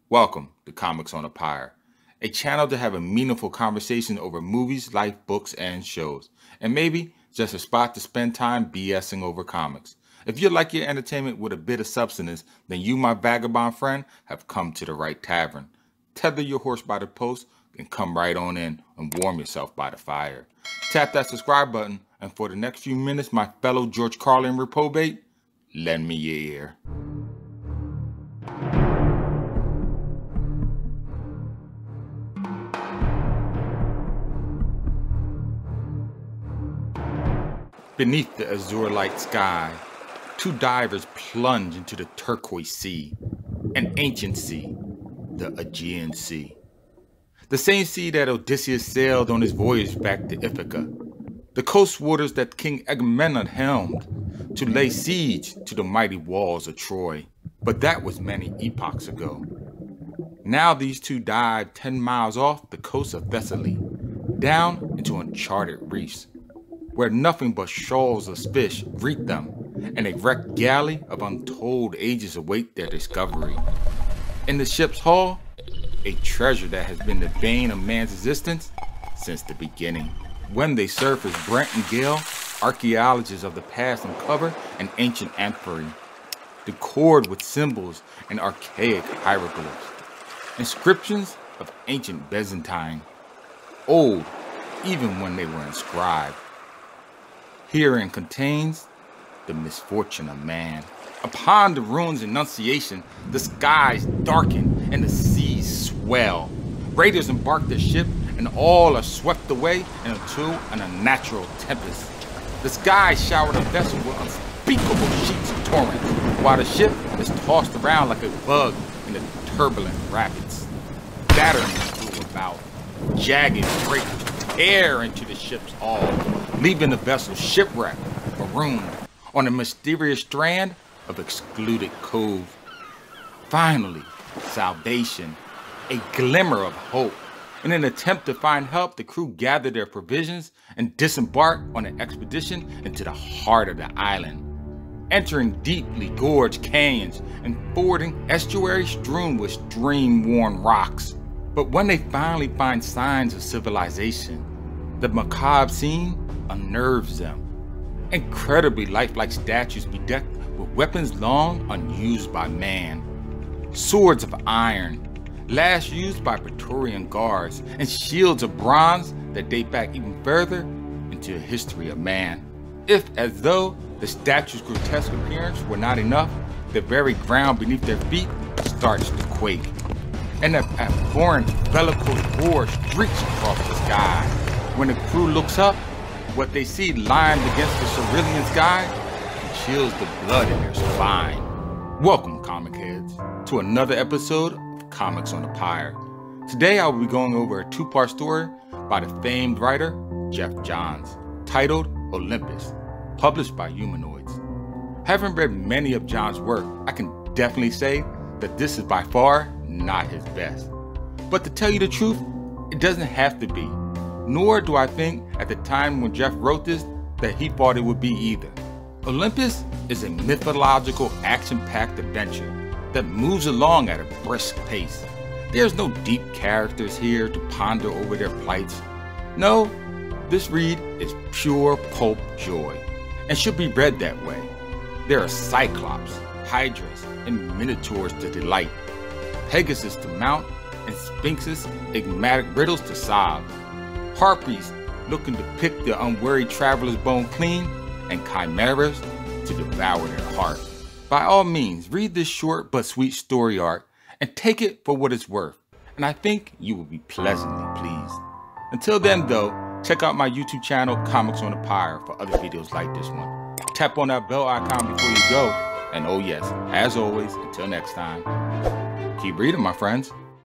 Welcome to Comics on the Pyre, a channel to have a meaningful conversation over movies, life, books, and shows, and maybe just a spot to spend time BSing over comics. If you like your entertainment with a bit of substance, then you, my vagabond friend, have come to the right tavern. Tether your horse by the post and come right on in and warm yourself by the fire. Tap that subscribe button, and for the next few minutes, my fellow George Carlin reprobate, lend me your ear. Beneath the azure-like sky, two divers plunge into the turquoise sea, an ancient sea, the Aegean Sea. The same sea that Odysseus sailed on his voyage back to Ithaca, the coast waters that King Agamemnon helmed to lay siege to the mighty walls of Troy. But that was many epochs ago. Now these two dive 10 miles off the coast of Thessaly, down into uncharted reefs, where nothing but shoals of fish greet them, and a wrecked galley of untold ages await their discovery. In the ship's hull, a treasure that has been the bane of man's existence since the beginning. When they surface, Brent and Gale, archaeologists of the past, uncover an ancient amphory, decored with symbols and archaic hieroglyphs, inscriptions of ancient Byzantine, old even when they were inscribed. Herein contains the misfortune of man. Upon the ruins' enunciation, the skies darken and the seas swell. Raiders embark their ship and all are swept away into an unnatural tempest. The skies shower the vessel with unspeakable sheets of torrents, while the ship is tossed around like a bug in the turbulent rapids. Battering flew about. Jagged breakers tear into the ship's hull, leaving the vessel shipwrecked, marooned on a mysterious strand of excluded cove. Finally, salvation, a glimmer of hope. In an attempt to find help, the crew gathered their provisions and disembarked on an expedition into the heart of the island, entering deeply gorged canyons and fording estuaries strewn with stream-worn rocks. But when they finally find signs of civilization, the macabre scene unnerves them. Incredibly lifelike statues bedecked with weapons long unused by man. Swords of iron, last used by Praetorian guards, and shields of bronze that date back even further into the history of man. If, as though the statues' grotesque appearance were not enough, the very ground beneath their feet starts to quake, and an abhorrent bellicose roar streaks across the sky. When the crew looks up, what they see lined against the cerulean sky chills the blood in their spine. Welcome, comic heads, to another episode of Comics on the Pyre. Today I will be going over a two-part story by the famed writer Geoff Johns, titled Olympus, published by Humanoids. Having read many of Johns' work, I can definitely say that this is by far not his best. But to tell you the truth, it doesn't have to be. Nor do I think at the time when Geoff wrote this that he thought it would be either. Olympus is a mythological action-packed adventure that moves along at a brisk pace. There's no deep characters here to ponder over their plights. No, this read is pure pulp joy and should be read that way. There are Cyclops, Hydras, and Minotaurs to delight, Pegasus to mount, and Sphinx's enigmatic riddles to solve. Harpies looking to pick the unwary traveler's bone clean, and chimeras to devour their heart. By all means, read this short but sweet story arc and take it for what it's worth, and I think you will be pleasantly pleased. Until then though, check out my YouTube channel, Comics on the Pyre, for other videos like this one. Tap on that bell icon before you go, and oh yes, as always, until next time, keep reading, my friends.